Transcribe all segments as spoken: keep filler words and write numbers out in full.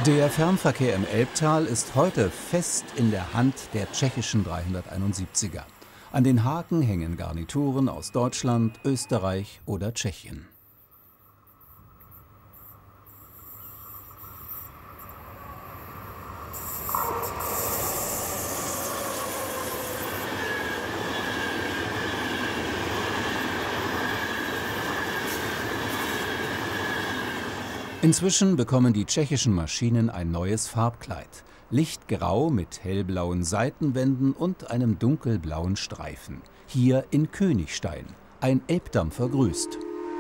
Der Fernverkehr im Elbtal ist heute fest in der Hand der tschechischen dreihunderteinundsiebziger. An den Haken hängen Garnituren aus Deutschland, Österreich oder Tschechien. Inzwischen bekommen die tschechischen Maschinen ein neues Farbkleid. Lichtgrau mit hellblauen Seitenwänden und einem dunkelblauen Streifen. Hier in Königstein. Ein Elbdampfer grüßt.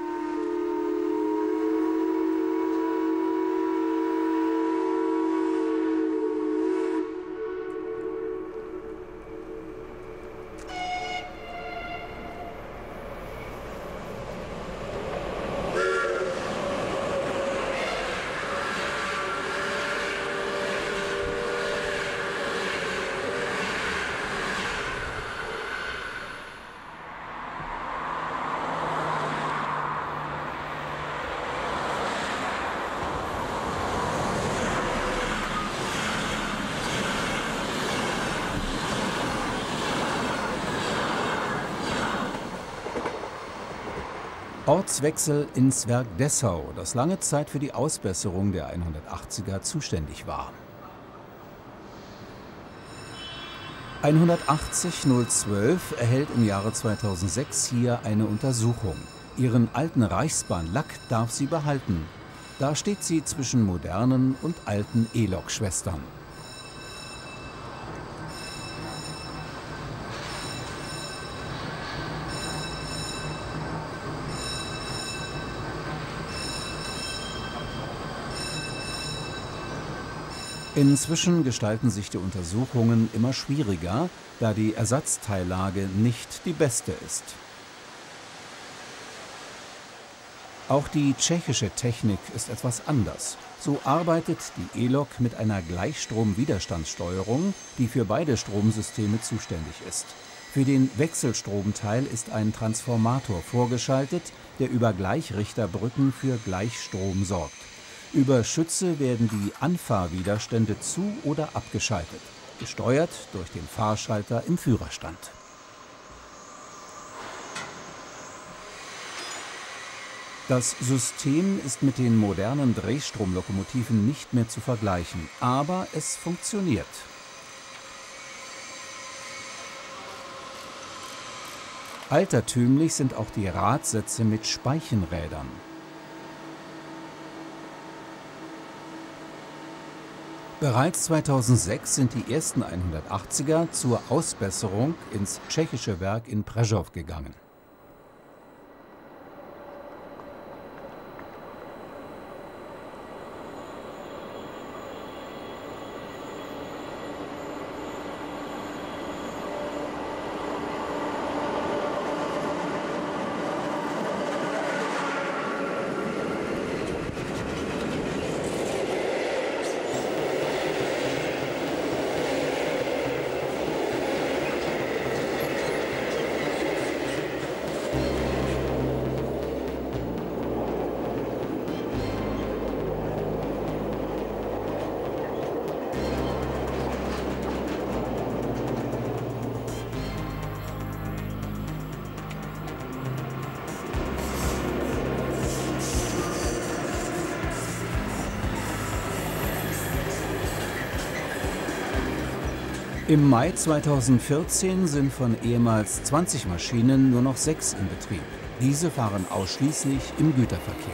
Ortswechsel ins Werk Dessau, das lange Zeit für die Ausbesserung der hundertachtziger zuständig war. hundertachtzig null zwölf erhält im Jahre zweitausendsechs hier eine Untersuchung. Ihren alten Reichsbahn-Lack darf sie behalten. Da steht sie zwischen modernen und alten E-Lok-Schwestern. Inzwischen gestalten sich die Untersuchungen immer schwieriger, da die Ersatzteillage nicht die beste ist. Auch die tschechische Technik ist etwas anders. So arbeitet die E-Lok mit einer Gleichstrom-Widerstandssteuerung, die für beide Stromsysteme zuständig ist. Für den Wechselstromteil ist ein Transformator vorgeschaltet, der über Gleichrichterbrücken für Gleichstrom sorgt. Über Schütze werden die Anfahrwiderstände zu- oder abgeschaltet, gesteuert durch den Fahrschalter im Führerstand. Das System ist mit den modernen Drehstromlokomotiven nicht mehr zu vergleichen, aber es funktioniert. Altertümlich sind auch die Radsätze mit Speichenrädern. Bereits zweitausendsechs sind die ersten hundertachtziger zur Ausbesserung ins tschechische Werk in Prešov gegangen. Im Mai zweitausendvierzehn sind von ehemals zwanzig Maschinen nur noch sechs in Betrieb. Diese fahren ausschließlich im Güterverkehr.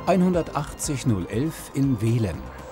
hundertachtzig null elf in Wehlen.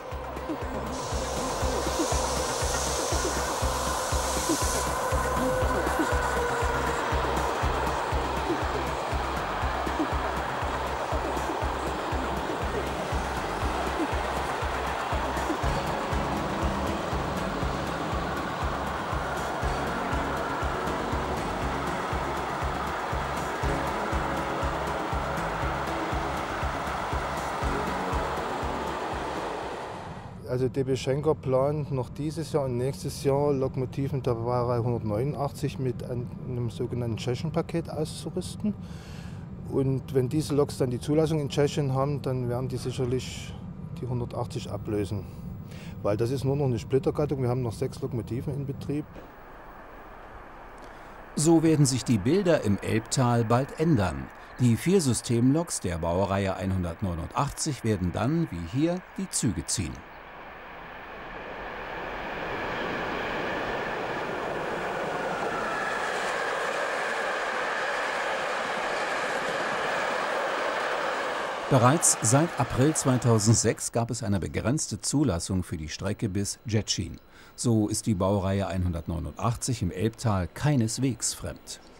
Also D B Schenker plant noch dieses Jahr und nächstes Jahr Lokomotiven der Baureihe hundertneunundachtzig mit einem sogenannten Tschechien-Paket auszurüsten. Und wenn diese Loks dann die Zulassung in Tschechien haben, dann werden die sicherlich die hundertachtzig ablösen. Weil das ist nur noch eine Splittergattung, wir haben noch sechs Lokomotiven in Betrieb. So werden sich die Bilder im Elbtal bald ändern. Die vier Systemloks der Baureihe hundertneunundachtzig werden dann, wie hier, die Züge ziehen. Bereits seit April zweitausendsechs gab es eine begrenzte Zulassung für die Strecke bis Děčín. So ist die Baureihe hundertneunundachtzig im Elbtal keineswegs fremd.